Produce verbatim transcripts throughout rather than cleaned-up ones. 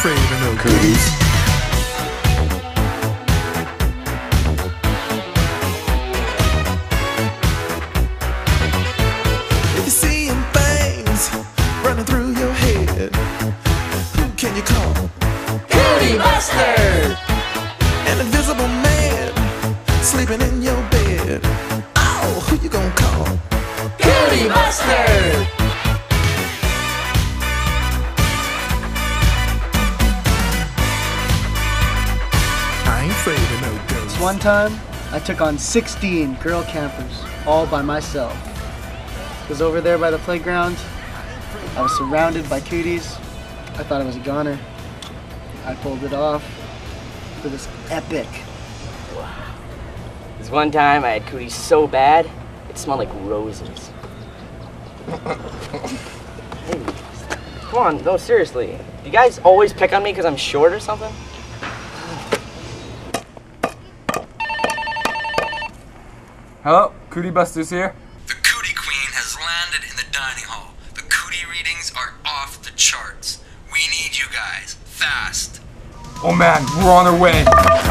afraid of no cooties. If you're seeing things running through your head, who can you call? Cootie Buster! An invisible man sleeping in your bed. Oh, who you gonna call? Cootie Buster! I ain't afraid of no ghosts. One time, I took on sixteen girl campers, all by myself. Because over there by the playground, I was surrounded by cooties. I thought I was a goner. I pulled it off for this epic. This one time I had cooties so bad, it smelled like roses. Hey, come on, no, seriously. You guys always pick on me because I'm short or something? Hello, Cootie Buster's here. The Cootie Queen has landed in the dining hall. The cootie readings are off the charts. We need you guys, fast. Oh man, we're on our way.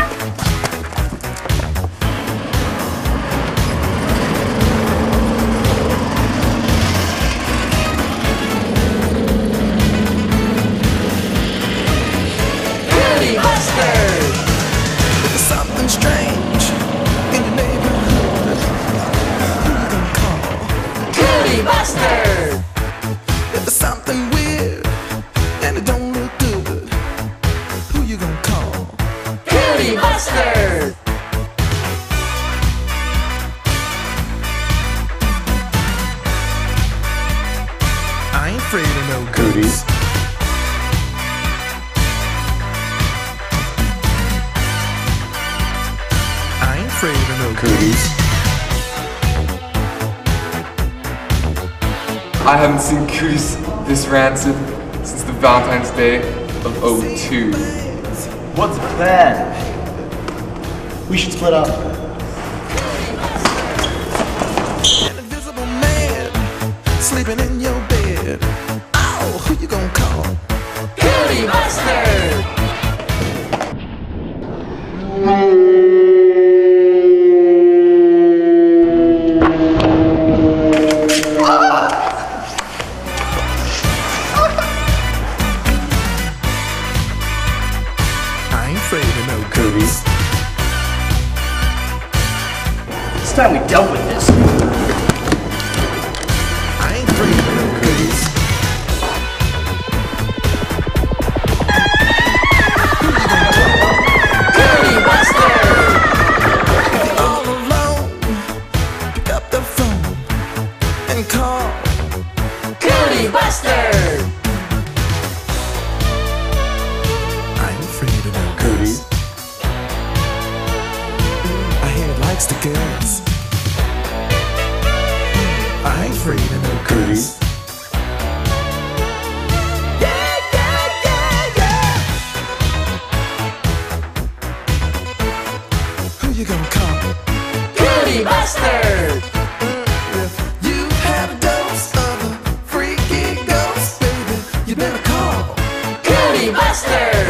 Cootie Buster! There's something strange in your neighborhood. Who you gonna call? Cootie Buster! If there's something weird and it don't look good, who you gonna call? Cootie Buster! I ain't afraid of no cooties. I ain't afraid of no cooties. I haven't seen cooties this rancid since the Valentine's Day of oh two. What's the plan? We should split up. An invisible man sleeping in your bed. Oh, who you gonna call? Cootie Buster! I ain't afraid of no cooties. It's time we dealt with this. I ain't afraid of no cooties. Cootie Buster! If you're all alone, pick up the phone and call. Cootie Buster! I ain't afraid of no cooties. I hear it likes the girls. I ain't afraid of no cooties. Yeah, yeah, yeah, yeah. Who you gonna call? Cootie Buster! If you have a dose of a freaky ghost, baby, you better call. Cootie Buster!